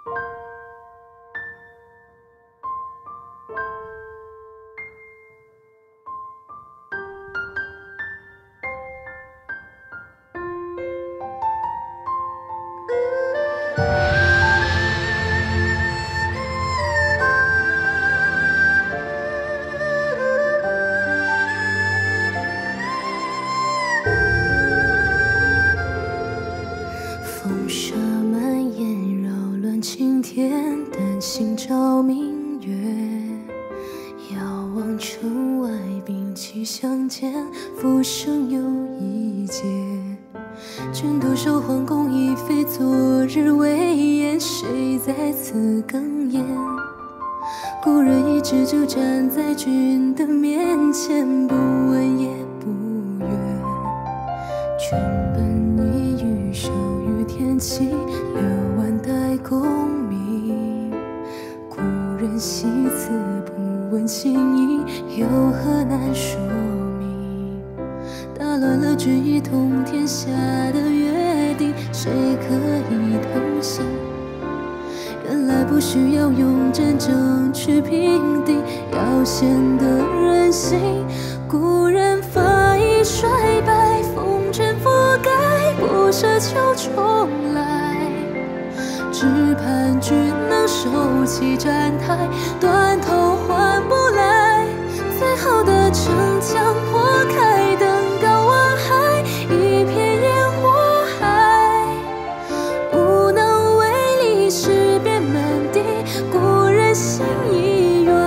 风沙蔓延，扰乱晴天，担心照明月。遥望城外，兵器相见，浮生又一劫。卷土守皇宫已非昨日威严，谁在此哽咽？故人一直就站在君的面前，不问也不怨。君本已于手于天齐，留万代功名。故人惜此不问情意，有何难说明？打乱了君一统天下的约定，谁可以同行？原来不需要用战争去平定，要显得人心。故人发已衰败，风尘覆盖，不奢求重来。只盼君能收起战台，断头换不来。最后的城墙破开，登高望海，一片烟火海。无能为力，事变满地，故人心已远。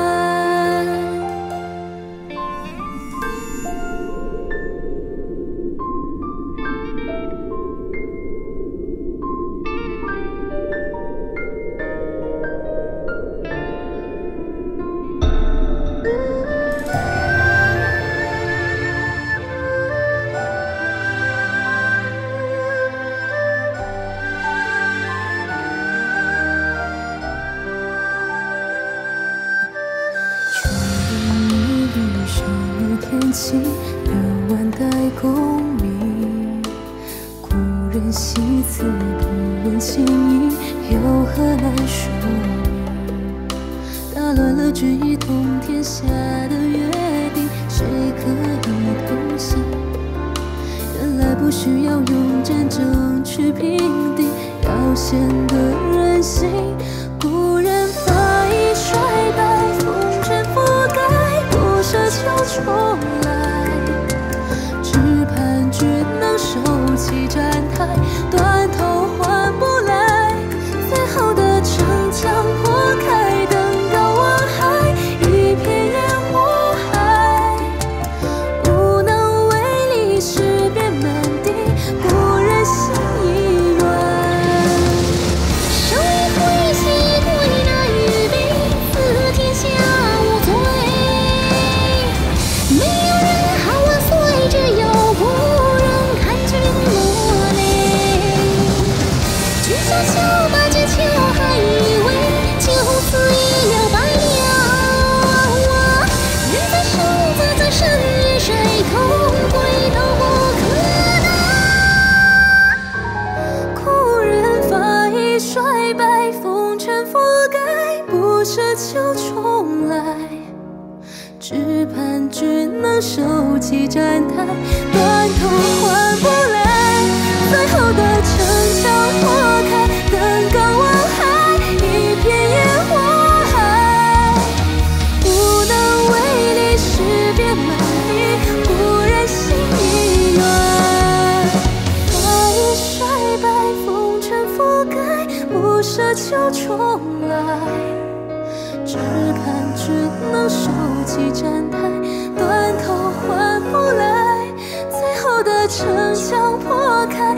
天齐留万代功名，故人惜此不问情意，有何难说明？打乱了君一统天下的约定，谁可以同行？原来不需要用战争去平定，要显得人心。故人发已衰败，风尘覆盖，不奢求重来。只盼君能收起战台，断头换不来。最后的城墙破开，登高望海，一片烟火海。无能为力，事变满地，故人心已远。 手一挥，旗一挥，那御兵，此天下无罪。没有人喊万岁，只有故人看君落泪。君下秋，八节秋，还以为就此一了百了。人在生，则在身，与水同归，都不可能。 故人发已衰败，风尘覆盖，不奢求重来。只盼君能收起战台，断头换不来。最后的城墙破开，登高望海，一片烟火海。无能为力，事变满地，故人心已远。发已衰败，风尘覆盖，不奢求重来。只盼君能收起战台，断头换不来。最后的城墙破开，